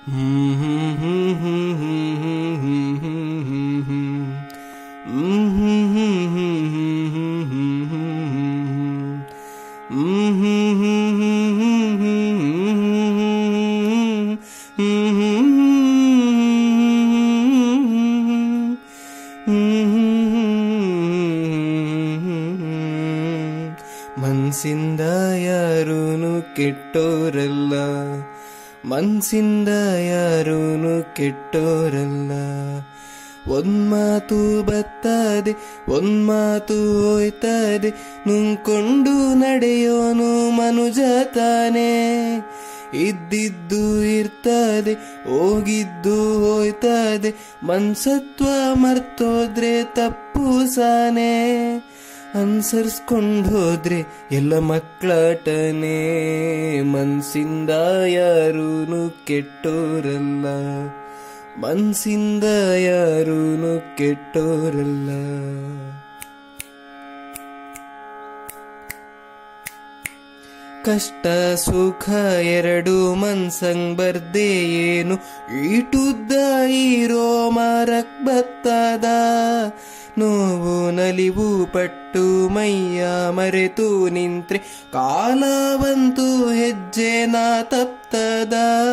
ಮನ್ಸಿಂದ ಯಾರೂನು ಕೆಟ್ಟೋರಲ್ಲ, ಮನ್ಸಿಂದ ಯಾರೂನು ಕೆಟ್ಟೋರಲ್ಲ. ಒಂದ್ಮಾತು ಬರ್ತದೆ, ಒಂದ್ಮಾತು ಹೋಯ್ತದೆ, ನುಂಗ್ಕೊಂಡು ನಡೆಯೋನು ಮನುಜ ತಾನೇ. ಇದ್ದಿದ್ದು ಇರ್ತದೆ, ಹೋಗಿದ್ದು ಹೋಯ್ತದೆ, ಮನ್ಸತ್ವ ಮರ್ತೋದ್ರೆ ತಪ್ಪು ಸಾನೆ. ಅನ್ಸರ್ಸ್ಕೊಂಡು ಹೋದ್ರೆ ಎಲ್ಲ ಮಕ್ಕಳಾಟನೇ. ಮನ್ಸಿಂದ ಯಾರೂನು ಕೆಟ್ಟೋರಲ್ಲ, ಮನ್ಸಿಂದ ಯಾರೂನು ಕೆಟ್ಟೋರಲ್ಲ. ಕಷ್ಟ ಸುಖ ಎರಡು ಮನ್ಸಂಗ್ ಬರ್ದೇ ಏನು, ಈಟುದ್ದ ಇರೋ ಮಾರಕ್ ಬತ್ತದ. ನೋವು ನಲಿವು ಪಟ್ಟು ಮೈಯ ಮರೆತು ನಿಂತ್ರೆ ಕಾಲವಂತೂ ಹೆಜ್ಜೆನ ತಪ್ತದ.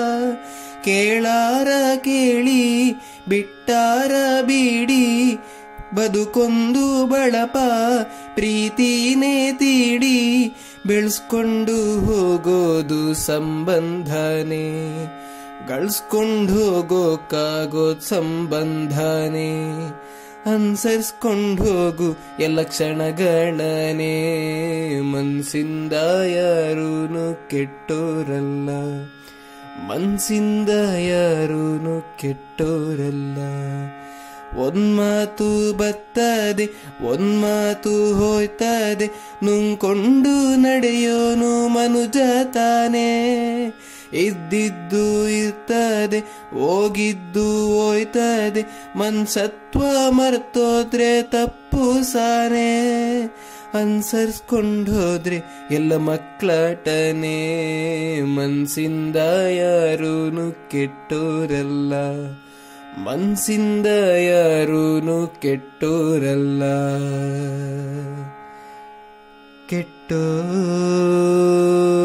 ಕೇಳಾರ ಕೇಳಿ ಬಿಟ್ಟಾರ ಬೀಡಿ, ಬದುಕೊಂದು ಬಳಪ ಪ್ರೀತಿನೇ ತೀಡಿ. ಬೆಳೆಸ್ಕೊಂಡು ಹೋಗೋದು ಸಂಬಂಧನೇ, ಗಳಿಸ್ಕೊಂಡು ಹೋಗೋಕ್ಕಾಗೋದ್ ಸಂಬಂಧನೇ. ಅನ್ಸರ್ಸ್ಕೊಂಡು ಹೋಗು ಎಲ್ಲ ಕ್ಷಣಗಳನೇ. ಮನ್ಸಿಂದ ಯಾರೂನು ಕೆಟ್ಟೋರಲ್ಲ, ಮನ್ಸಿಂದ ಯಾರೂನು ಕೆಟ್ಟೋರಲ್ಲ. ಒಂದ್ಮಾತು ಬರ್ತದೆ, ಒಂದ್ಮಾತು ಹೋಯ್ತದೆ, ನುಂಗ್ಕೊಂಡು ನಡೆಯೋನು ಮನುಜ ತಾನೇ. ಇದ್ದಿದ್ದು ಇರ್ತದೆ, ಹೋಗಿದ್ದು ಹೋಯ್ತದೆ, ಮನ್ಸತ್ವ ಮರ್ತೋದ್ರೆ ತಪ್ಪು ಸಾನೆ. ಅನ್ಸರ್ಸ್ಕೊಂಡು ಹೋದ್ರೆ ಎಲ್ಲ ಮಕ್ಕಳಾಟನೇ. ಮನ್ಸಿಂದ ಯಾರೂನು ಕೆಟ್ಟೋರಲ್ಲ, ಮನ್ಸಿಂದ ಯಾರೂನು ಕೆಟ್ಟೋರಲ್ಲ. ಕೆಟ್ಟೋ